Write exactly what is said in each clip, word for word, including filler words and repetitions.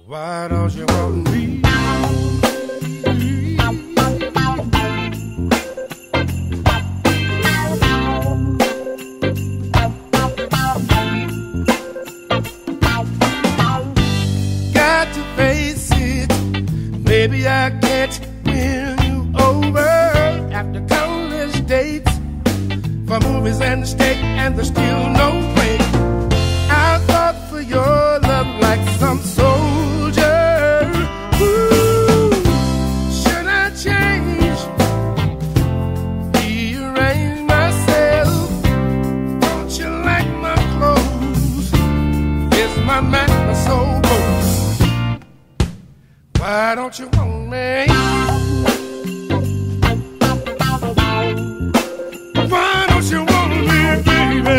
Why don't you want me? Got to face it, maybe I can't win you over. After countless dates for movies and steak, and there's still no way. I thought for your love like some soldier. Ooh, should I change, rearrange myself? Don't you like my clothes? Is my man my soul bold? Why don't you want me? Why don't you want me, baby?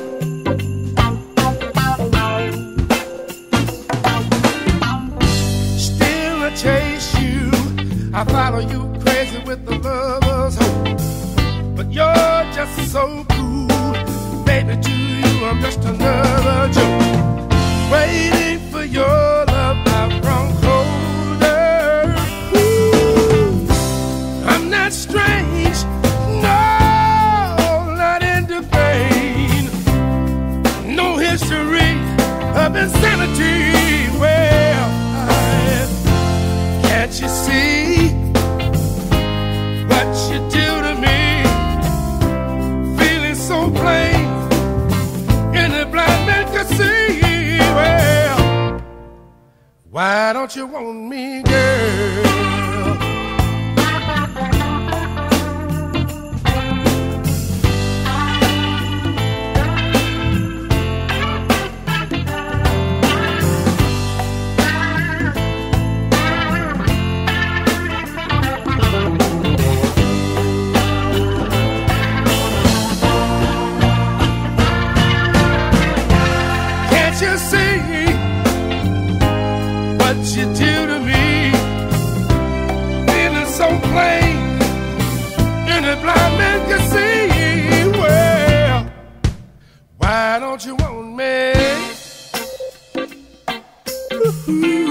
Still I chase you, I follow you crazy with the lover's hope. But you're just so cool, baby, to you I'm just another joke. Waiting for your love, I've grown colder. Ooh, I'm not strange, no, not into pain. No history of insanity. Well, I, can't you see what you do to me? Feeling so plain, any blind man can see. Well, why don't you want me, girl? Can't you see what you do to me? Feeling so plain, any blind man can see. Well, why don't you want me? Ooh.